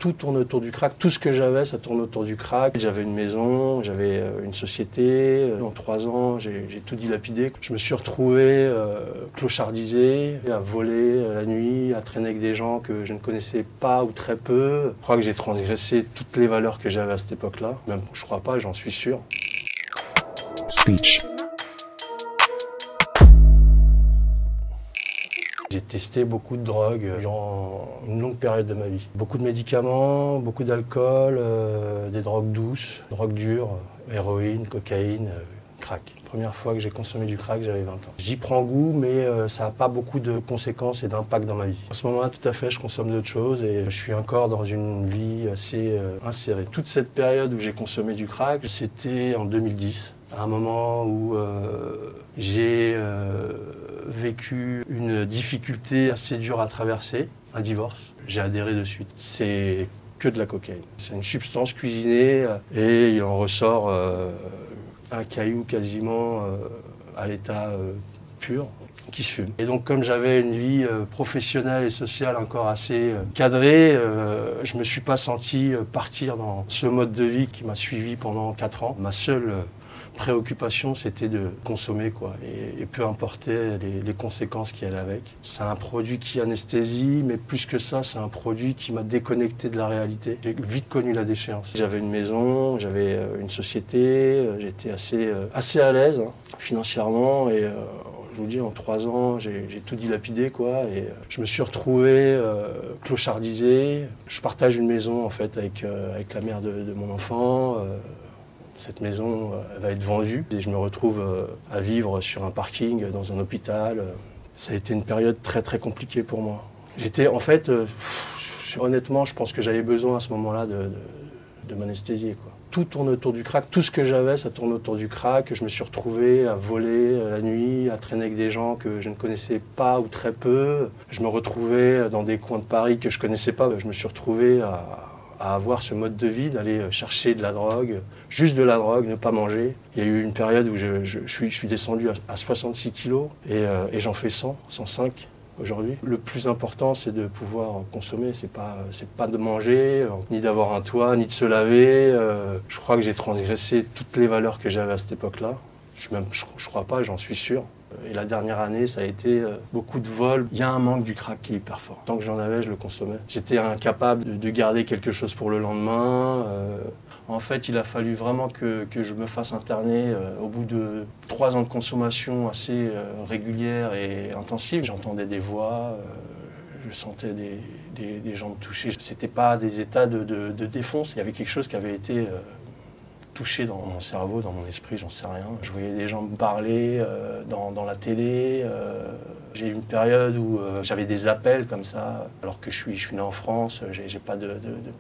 Tout tourne autour du crack. Tout ce que j'avais, ça tourne autour du crack. J'avais une maison, j'avais une société. En 3 ans, j'ai tout dilapidé. Je me suis retrouvé clochardisé, à voler la nuit, à traîner avec des gens que je ne connaissais pas ou très peu. Je crois que j'ai transgressé toutes les valeurs que j'avais à cette époque-là. Même, je crois pas, j'en suis sûr. Speech. J'ai testé beaucoup de drogues durant une longue période de ma vie. Beaucoup de médicaments, beaucoup d'alcool, des drogues douces, drogues dures, héroïne, cocaïne, crack. Première fois que j'ai consommé du crack, j'avais 20 ans. J'y prends goût, mais ça n'a pas beaucoup de conséquences et d'impact dans ma vie. À ce moment-là, tout à fait, je consomme d'autres choses et je suis encore dans une vie assez insérée. Toute cette période où j'ai consommé du crack, c'était en 2010. À un moment où j'ai vécu une difficulté assez dure à traverser, un divorce. J'ai adhéré de suite. C'est que de la cocaïne. C'est une substance cuisinée et il en ressort un caillou quasiment à l'état pur qui se fume. Et donc comme j'avais une vie professionnelle et sociale encore assez cadrée, je ne me suis pas senti partir dans ce mode de vie qui m'a suivi pendant 4 ans. Ma seule préoccupation, c'était de consommer, quoi, et peu importait les conséquences qui allaient avec. C'est un produit qui anesthésie, mais plus que ça, c'est un produit qui m'a déconnecté de la réalité. J'ai vite connu la déchéance. J'avais une maison, j'avais une société, j'étais assez à l'aise financièrement, et je vous dis, en 3 ans, j'ai tout dilapidé, quoi, et je me suis retrouvé clochardisé. Je partage une maison, en fait, avec la mère de mon enfant. Cette maison va être vendue et je me retrouve à vivre sur un parking dans un hôpital. Ça a été une période très très compliquée pour moi. J'étais en fait, honnêtement, je pense que j'avais besoin à ce moment-là de m'anesthésier, quoi. Tout tourne autour du crack. Tout ce que j'avais, ça tourne autour du crack. Je me suis retrouvé à voler la nuit, à traîner avec des gens que je ne connaissais pas ou très peu. Je me retrouvais dans des coins de Paris que je connaissais pas. Je me suis retrouvé à avoir ce mode de vie, d'aller chercher de la drogue, juste de la drogue, ne pas manger. Il y a eu une période où je suis descendu à 66 kilos et j'en fais 105 aujourd'hui. Le plus important, c'est de pouvoir consommer, c'est pas de manger, ni d'avoir un toit, ni de se laver. Je crois que j'ai transgressé toutes les valeurs que j'avais à cette époque-là. Je crois pas, j'en suis sûr. Et la dernière année, ça a été beaucoup de vols. Il y a un manque du crack qui est hyper fort. Tant que j'en avais, je le consommais. J'étais incapable de garder quelque chose pour le lendemain. En fait, il a fallu vraiment que je me fasse interner au bout de 3 ans de consommation assez régulière et intensive. J'entendais des voix, je sentais des jambes touchées. C'était pas des états de défonce. Il y avait quelque chose qui avait été touché dans mon cerveau, dans mon esprit, j'en sais rien. Je voyais des gens me parler dans la télé. J'ai eu une période où j'avais des appels comme ça, alors que je suis né en France, j'ai pas de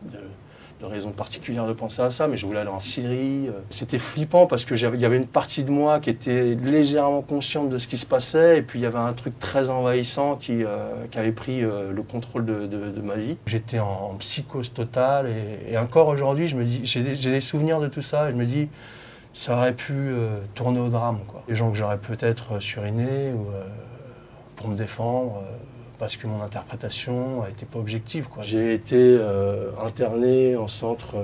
raison particulière de penser à ça, mais je voulais aller en Syrie. C'était flippant parce que il y avait une partie de moi qui était légèrement consciente de ce qui se passait, et puis il y avait un truc très envahissant qui avait pris le contrôle de ma vie. J'étais en psychose totale, et encore aujourd'hui, je me dis, j'ai des souvenirs de tout ça, et je me dis, ça aurait pu tourner au drame, quoi. Des gens que j'aurais peut-être surinés ou pour me défendre. Parce que mon interprétation n'était pas objective, quoi. J'ai été interné en centre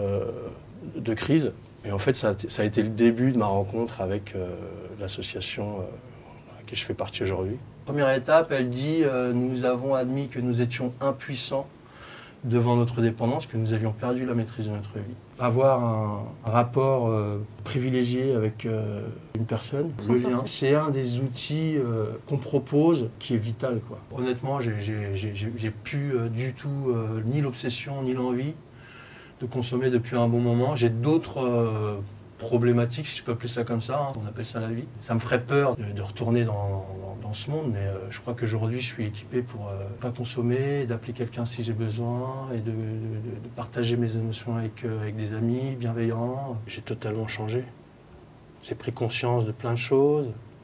de crise. Et en fait, ça a été le début de ma rencontre avec l'association à laquelle je fais partie aujourd'hui. Première étape, elle dit nous avons admis que nous étions impuissants devant notre dépendance, que nous avions perdu la maîtrise de notre vie. Avoir un rapport privilégié avec une personne, le lien, c'est un des outils qu'on propose qui est vital, quoi. Honnêtement, j'ai plus du tout ni l'obsession ni l'envie de consommer depuis un bon moment. J'ai d'autres problématiques, si je peux appeler ça comme ça, on appelle ça la vie. Ça me ferait peur de retourner dans ce monde, mais je crois qu'aujourd'hui je suis équipé pour pas consommer, d'appeler quelqu'un si j'ai besoin et de partager mes émotions avec des amis bienveillants. J'ai totalement changé. J'ai pris conscience de plein de choses.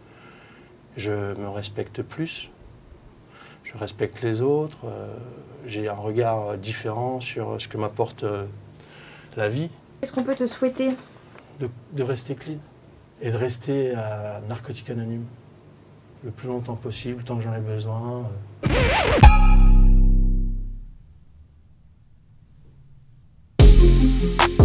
Je me respecte plus. Je respecte les autres. J'ai un regard différent sur ce que m'apporte la vie. Qu'est-ce qu'on peut te souhaiter ? De rester clean et de rester à Narcotique Anonyme le plus longtemps possible, tant que j'en ai besoin. Thank you.